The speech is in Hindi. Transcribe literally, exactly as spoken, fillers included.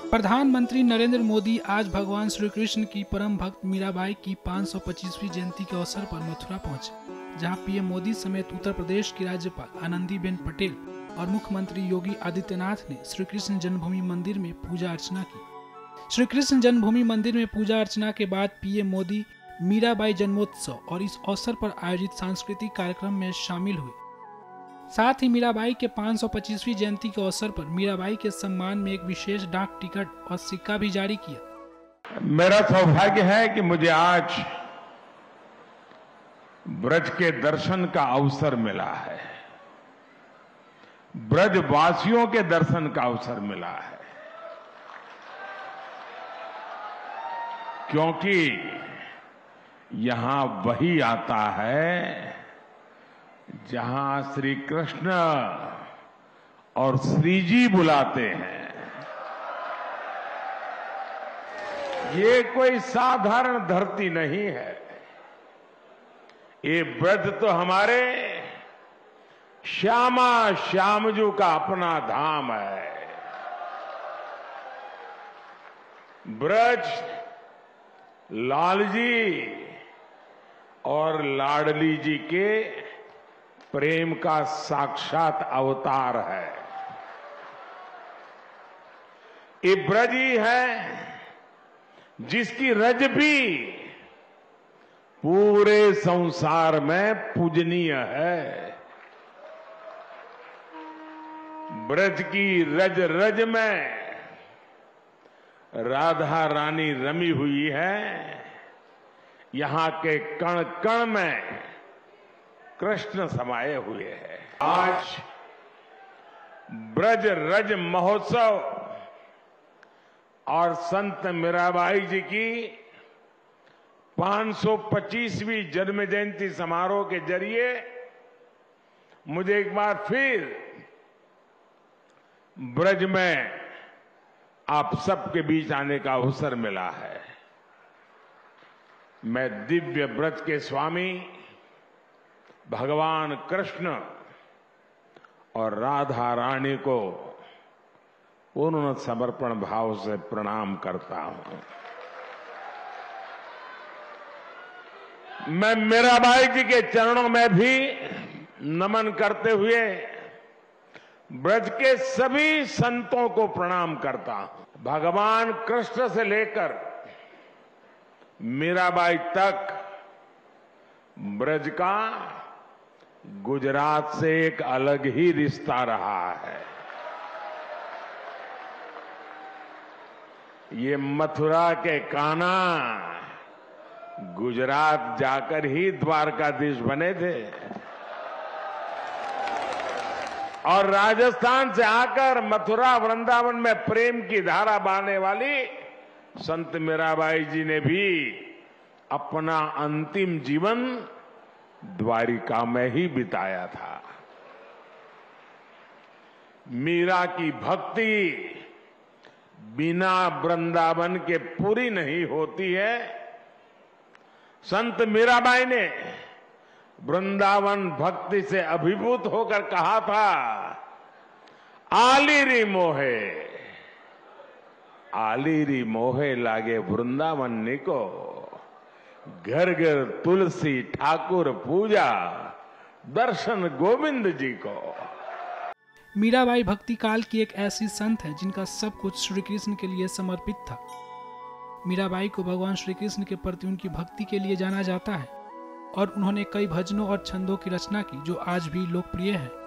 प्रधानमंत्री नरेंद्र मोदी आज भगवान श्री कृष्ण की परम भक्त मीराबाई की पाँच सौ पच्चीसवीं जयंती के अवसर पर मथुरा पहुंचे, जहां पीएम मोदी समेत उत्तर प्रदेश की राज्यपाल आनंदीबेन पटेल और मुख्यमंत्री योगी आदित्यनाथ ने श्री कृष्ण जन्मभूमि मंदिर में पूजा अर्चना की। श्री कृष्ण जन्मभूमि मंदिर में पूजा अर्चना के बाद पीएम मोदी मीराबाई जन्मोत्सव और इस अवसर पर आयोजित सांस्कृतिक कार्यक्रम में शामिल हुए। साथ ही मीराबाई के पाँच सौ पच्चीसवीं जयंती के अवसर पर मीराबाई के सम्मान में एक विशेष डाक टिकट और सिक्का भी जारी किया। मेरा सौभाग्य है कि मुझे आज ब्रज के दर्शन का अवसर मिला है, ब्रजवासियों के दर्शन का अवसर मिला है, क्योंकि यहां वही आता है जहां श्री कृष्ण और श्री जी बुलाते हैं। ये कोई साधारण धरती नहीं है, ये ब्रज तो हमारे श्यामा श्यामजू का अपना धाम है। ब्रज लालजी और लाडली जी के प्रेम का साक्षात अवतार है। ये ब्रज ही है जिसकी रज भी पूरे संसार में पूजनीय है। ब्रज की रज रज में राधा रानी रमी हुई है, यहां के कण कण में कृष्ण समाये हुए हैं। आज ब्रज रज महोत्सव और संत मीराबाई जी की पाँच सौ पच्चीसवीं जन्म जयंती समारोह के जरिए मुझे एक बार फिर ब्रज में आप सबके बीच आने का अवसर मिला है। मैं दिव्य ब्रज के स्वामी भगवान कृष्ण और राधा रानी को पूर्ण समर्पण भाव से प्रणाम करता हूं। मैं मीराबाई जी के चरणों में भी नमन करते हुए ब्रज के सभी संतों को प्रणाम करता हूं। भगवान कृष्ण से लेकर मीराबाई तक ब्रज का गुजरात से एक अलग ही रिश्ता रहा है। ये मथुरा के कान्हा गुजरात जाकर ही द्वारकाधीश बने थे और राजस्थान से आकर मथुरा वृंदावन में प्रेम की धारा बहाने वाली संत मीराबाई जी ने भी अपना अंतिम जीवन द्वारिका में ही बिताया था। मीरा की भक्ति बिना वृंदावन के पूरी नहीं होती है। संत मीराबाई ने वृंदावन भक्ति से अभिभूत होकर कहा था, आलीरी मोहे आलीरी मोहे लागे वृंदावन निको, घर घर तुलसी ठाकुर पूजा, दर्शन गोविंद जी को। मीराबाई भक्ति काल की एक ऐसी संत है जिनका सब कुछ श्री कृष्ण के लिए समर्पित था। मीराबाई को भगवान श्री कृष्ण के प्रति उनकी भक्ति के लिए जाना जाता है और उन्होंने कई भजनों और छंदों की रचना की जो आज भी लोकप्रिय है।